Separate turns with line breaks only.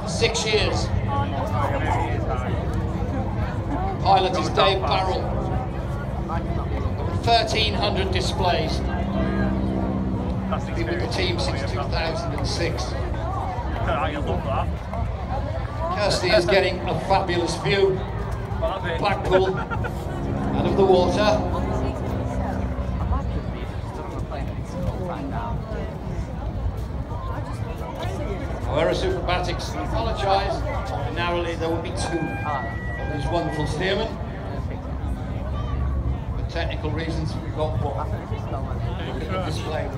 6 years. Pilot is Dave Barrell. 1,300 displays. Been with the team since 2006. Kirsty is getting a fabulous view. Blackpool out of the water. However, Superbatics apologise. Ordinarily there would be 2 of these wonderful steermen. For technical reasons, we've got 1. Look at the display.